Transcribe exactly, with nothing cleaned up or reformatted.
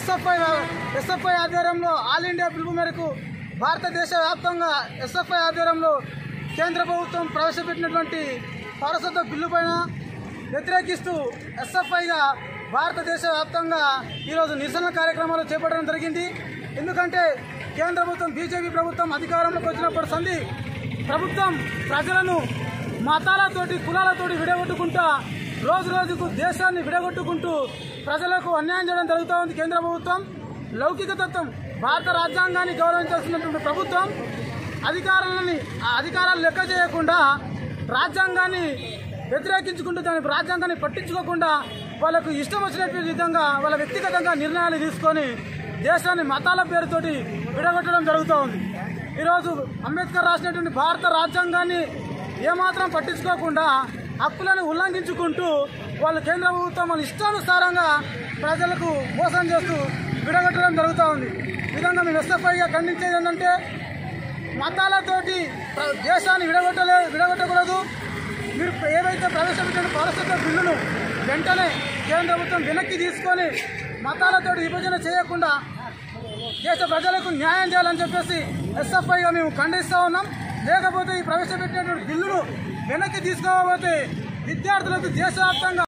SFI SFI ఆధ్వర్యంలో all India పిలుపు మేరకు భారతదేశ వ్యాప్తంగా ఎస్ఎఫ్ఐ ఆధ్వర్యంలో కేంద్ర ప్రభుత్వం ప్రవేశపెట్టినటువంటి పౌరసత్వ బిల్లు పైన వ్యతిరేకిస్తూ ఎస్ఎఫ్ఐగా భారతదేశ వ్యాప్తంగా ఈరోజు నిరసన కార్యక్రమాలు చేపట్టడం జరిగింది. ఎందుకంటే కేంద్ర ప్రభుత్వం బీజేపీ ప్రభుత్వం అధికారంలోకి వచ్చినప్పుడు సంధి ప్రభుత్వం ప్రజలను మతాలతోటి కులాలతోటి విడగొట్టుకుంటా రోజు రోజుకు దేశాన్ని విడగొట్టుకుంటూ ప్రజలకు అన్యాయం చేయడం జరుగుతూ ఉంది. కేంద్ర ప్రభుత్వం లౌకిక తత్వం భారత రాజ్యాంగాన్ని గౌరవించాల్సినటువంటి ప్రభుత్వం అధికారాలని ఆ అధికారాలు లెక్క చేయకుండా రాజ్యాంగాన్ని వ్యతిరేకించుకుంటూ దాని రాజ్యాంగాన్ని పట్టించుకోకుండా వాళ్ళకు ఇష్టం వచ్చినటువంటి విధంగా వాళ్ళ వ్యక్తిగతంగా నిర్ణయాలు తీసుకొని దేశాన్ని మతాల పేరుతోటి విడగొట్టడం జరుగుతూ ఉంది. ఈరోజు అంబేద్కర్ రాసినటువంటి భారత రాజ్యాంగాన్ని ఏమాత్రం పట్టించుకోకుండా హక్కులను ఉల్లంఘించుకుంటూ వాళ్ళు కేంద్ర ప్రభుత్వం వాళ్ళ ఇష్టానుసారంగా ప్రజలకు మోసం చేస్తూ విడగొట్టడం జరుగుతూ ఉంది. ఈ విధంగా మేము ఎస్ఎఫ్ఐగా ఖండించేది ఏంటంటే మతాలతోటి దేశాన్ని విడగొట్టలే విడగొట్టకూడదు. మీరు ఏవైతే ప్రవేశపెట్టిన పౌరసత్వ బిల్లును వెంటనే కేంద్ర ప్రభుత్వం వెనక్కి తీసుకొని మతాలతో విభజన చేయకుండా దేశ ప్రజలకు న్యాయం చేయాలని చెప్పేసి ఎస్ఎఫ్ఐగా మేము ఖండిస్తూ ఉన్నాం. లేకపోతే ఈ ప్రవేశపెట్టినటువంటి బిల్లును వెనక్కి తీసుకోకపోతే విద్యార్థులకు దేశవ్యాప్తంగా